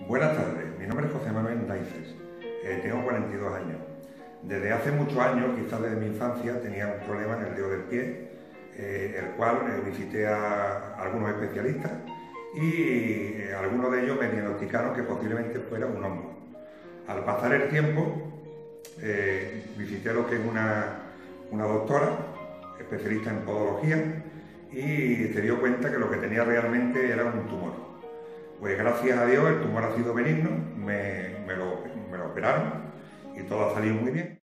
Buenas tardes, mi nombre es José Manuel Naices, tengo 42 años. Desde hace muchos años, quizás desde mi infancia, tenía un problema en el dedo del pie, el cual visité a algunos especialistas y algunos de ellos me diagnosticaron que posiblemente fuera un hongo. Al pasar el tiempo, visité lo que es una doctora, especialista en podología, y se dio cuenta que lo que tenía realmente era un tumor. Pues gracias a Dios el tumor ha sido benigno, me lo operaron y todo ha salido muy bien.